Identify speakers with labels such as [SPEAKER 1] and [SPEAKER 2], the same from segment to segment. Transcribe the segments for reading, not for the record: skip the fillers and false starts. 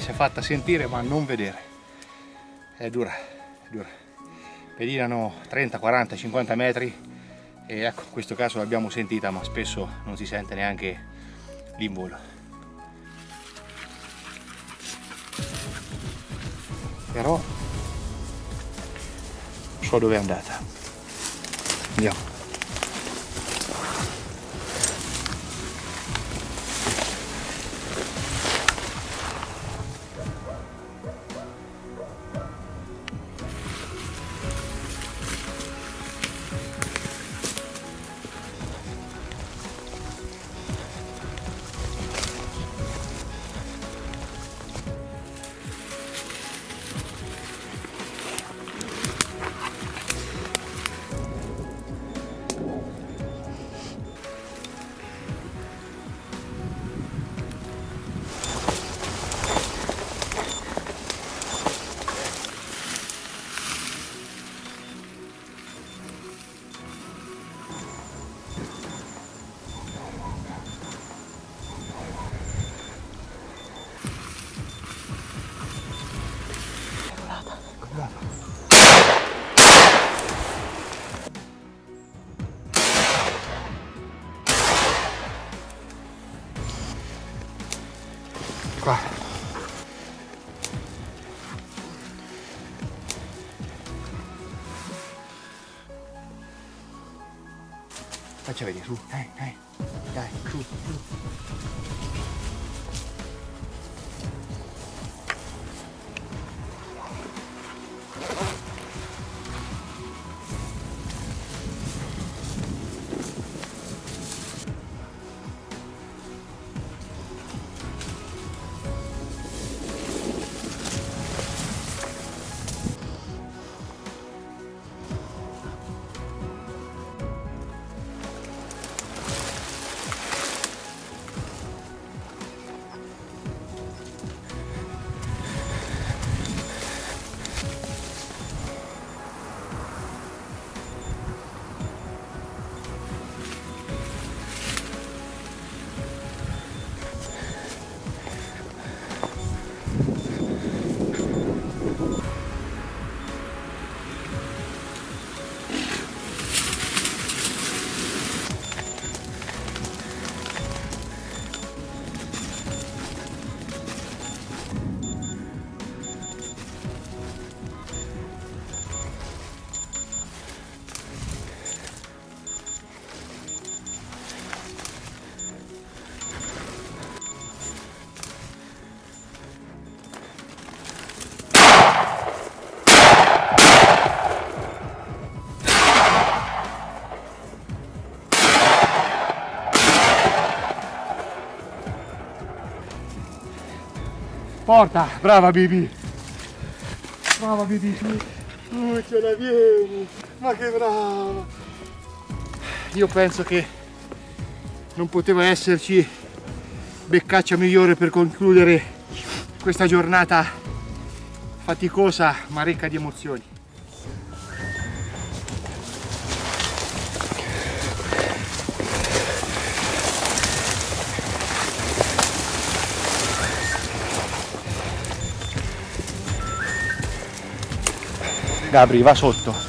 [SPEAKER 1] si è fatta sentire ma non vedere. È dura, è dura. Pedinano 30, 40, 50 metri e ecco, in questo caso l'abbiamo sentita, ma spesso non si sente neanche l'involo. Però so dove è andata. Andiamo. Qua. Faccia vedere, su, dai, su. Porta, brava Bibi. Brava Bibi, ce la vieni. Ma che brava. Io penso che non poteva esserci beccaccia migliore per concludere questa giornata faticosa ma ricca di emozioni. Gabri, va sotto.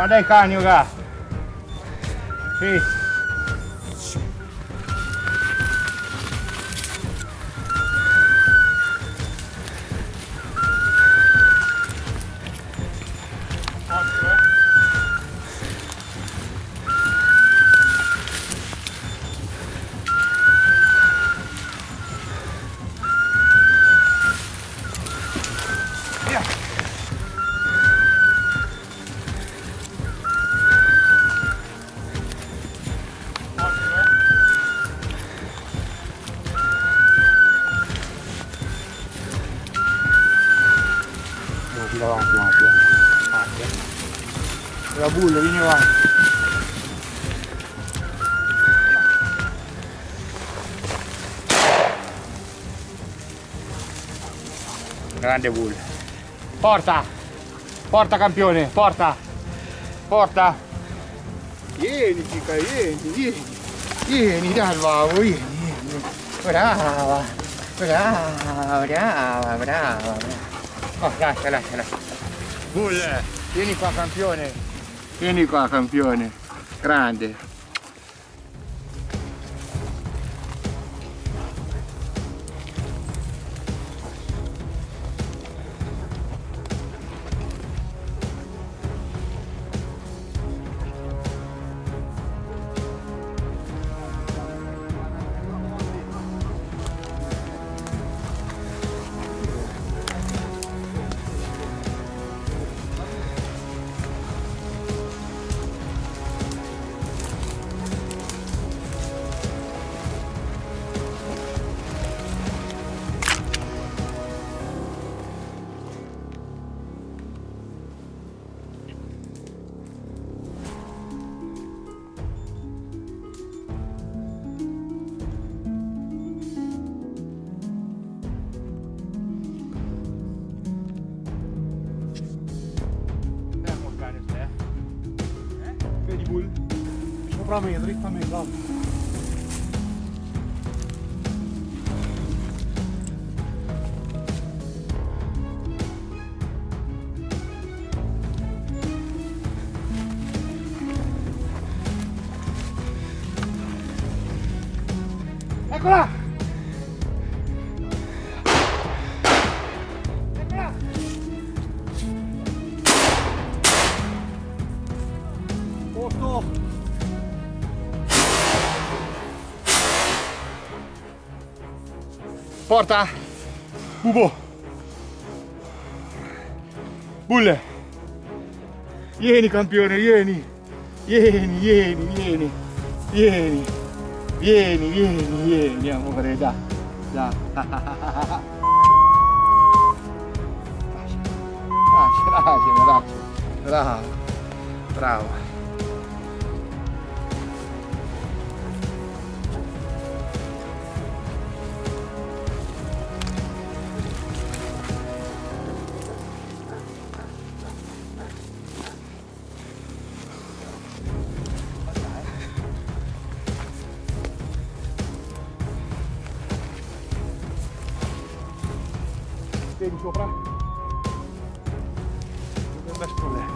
[SPEAKER 1] Guarda i cani, qua. Sì.
[SPEAKER 2] Avanti, la bulla, vieni avanti.
[SPEAKER 1] Grande bull. Porta! Porta campione, porta! Porta!
[SPEAKER 2] Vieni fica, vieni, dai bravo, vieni. Brava, brava.
[SPEAKER 1] Oh, lascia. Bull, vieni qua campione. Vieni qua campione. Grande.
[SPEAKER 2] Vedi bull? Sopra me, dritta a me, guarda. Eccola! Posto!
[SPEAKER 1] Porta!
[SPEAKER 2] Bubo!
[SPEAKER 1] Bull!
[SPEAKER 2] Vieni campione, vieni! Vieni, amore, dai!
[SPEAKER 1] Lascia. Bravo.
[SPEAKER 2] Vieni sopra. Non è problema.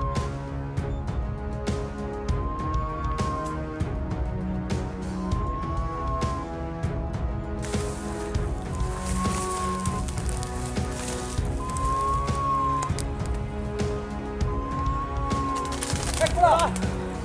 [SPEAKER 2] Eccola!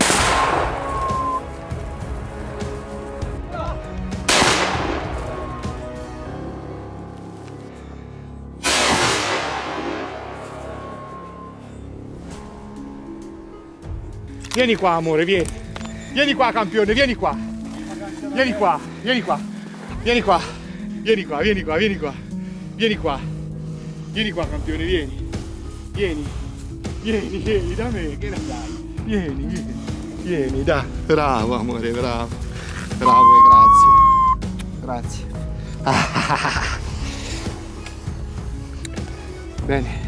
[SPEAKER 1] Vieni qua amore, vieni. Vieni qua campione, vieni qua. Vieni qua. Vieni qua campione, vieni. Vieni da me, che ne dai? Vieni, dai. Bravo amore, bravo. Bravo e grazie. Bene.